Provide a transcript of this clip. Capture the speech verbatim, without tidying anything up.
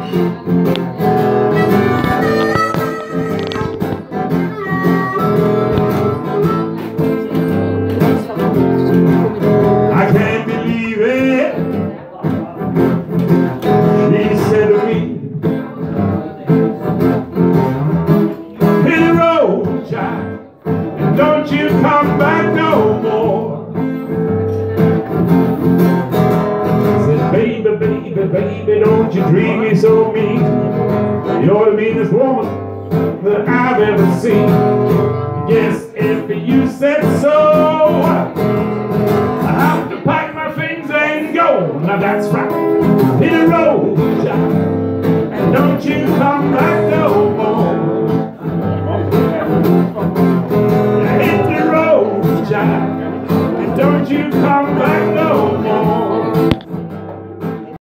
I can't believe it. She said to me, hit the road, child, and don't you come back no more. I said, baby, baby, baby, don't you treat me so mean. You're the meanest woman that I've ever seen. Yes, if you said so, I have to pack my things and go. Now that's right.